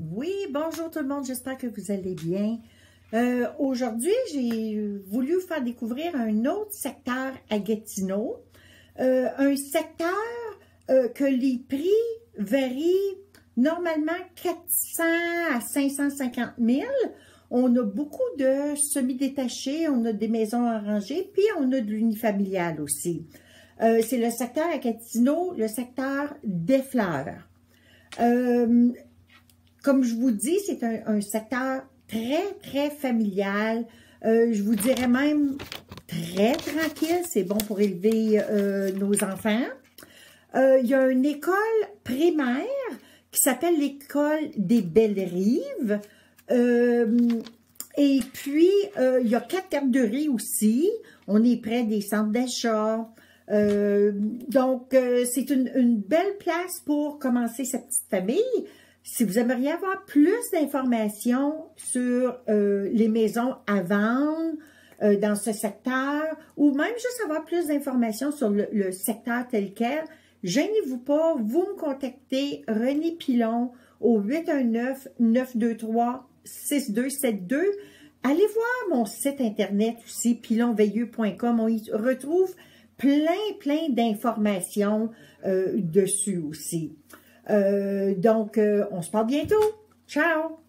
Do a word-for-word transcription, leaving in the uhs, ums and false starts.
Oui, bonjour tout le monde, j'espère que vous allez bien. Euh, Aujourd'hui, j'ai voulu vous faire découvrir un autre secteur à Gatineau. Euh, un secteur euh, que les prix varient normalement quatre cents à cinq cent cinquante mille. On a beaucoup de semi-détachés, on a des maisons arrangées, puis on a de l'unifamilial aussi. Euh, C'est le secteur à Gatineau, le secteur des fleurs. Euh, Comme je vous dis, c'est un, un secteur très, très familial. Euh, je vous dirais même très tranquille. C'est bon pour élever euh, nos enfants. Euh, il y a une école primaire qui s'appelle l'école des Belles-Rives. Euh, et puis, euh, il y a quatre garderies aussi. On est près des centres d'achat. Euh, donc, euh, c'est une, une belle place pour commencer sa petite famille. Si vous aimeriez avoir plus d'informations sur euh, les maisons à vendre euh, dans ce secteur, ou même juste avoir plus d'informations sur le, le secteur tel quel, gênez-vous pas, vous me contactez René Pilon au huit un neuf, neuf deux trois, six deux sept deux. Allez voir mon site internet aussi, pilon veilleux point com. On y retrouve plein, plein d'informations euh, dessus aussi. Euh, donc, euh, on se parle bientôt. Ciao!